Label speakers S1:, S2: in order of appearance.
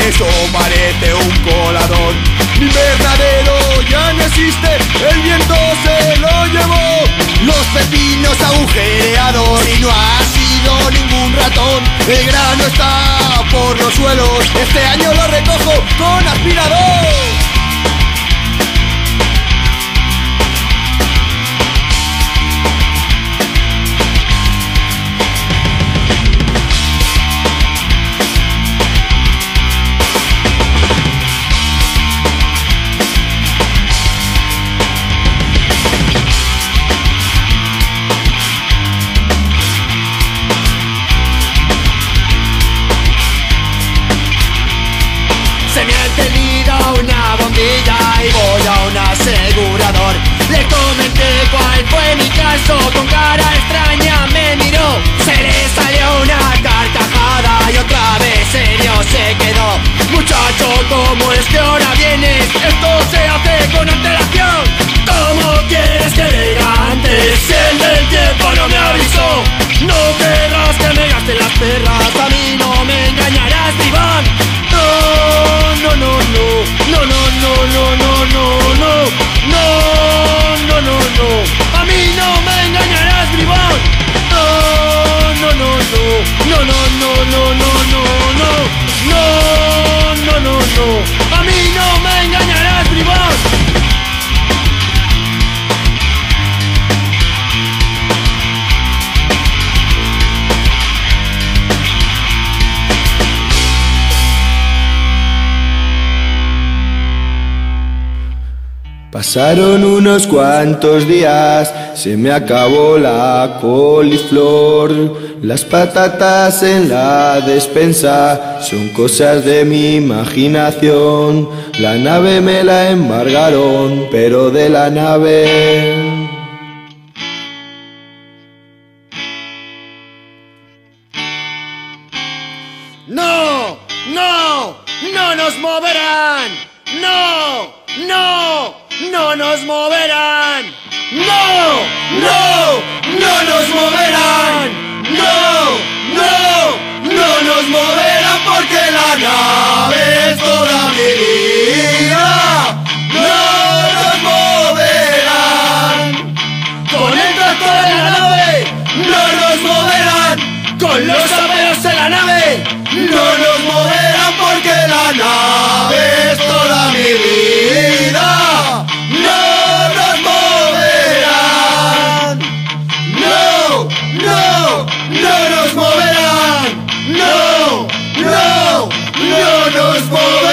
S1: eso parece un colador. Mi invernadero ya no existe, el viento se lo llevó. Los pepinos agujereados y no ha sido ningún ratón. El grano está por los suelos, este año lo recojo con aspirador. Y voy a un asegurador. Le comenté cuál fue mi caso, con cara extraña me miró. Se le salió una carcajada y otra vez serio se quedó. Muchacho, ¿cómo es que ahora vienes? Esto se hace con antelación. ¿Cómo quieres que diga antes si el del tiempo no me avisó? No querrás que me gaste las perras, a mí no me engañarás, bribón. No, no, no, no, no, no, no, no, no, no, no, no, no, no, no, a mí no me engañarás, bribón. No, no, no, no, no, no, no, no, no, no, no, no, no, no, a mí no me engañarás, bribón.
S2: Pasaron unos cuantos días, se me acabó la coliflor. Las patatas en la despensa son cosas de mi imaginación. La nave me la embargaron, pero de la nave
S1: ¡no! ¡No! ¡No nos moverán! ¡No! ¡No! ¡No nos moverán! ¡No! ¡No! ¡No nos moverán! ¡No! ¡No! ¡No nos moverán porque la nave es toda mi vida! ¡No nos moverán! Con el tractor en la nave no nos moverán. Con los aperos en la nave no nos moverán porque la nave es toda mi vida. No nos moverán. No, no, no nos moverán. No, no, no nos moverán.